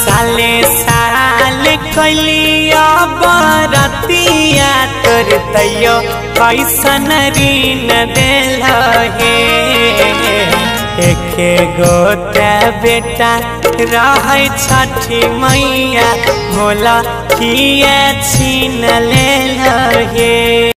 साले साल कैलिया बरतिया तोर तैयो कैसन ऋण दिल हे। एके गोते बेटा रहे छठी मैया भोला किए छीन लेल हे।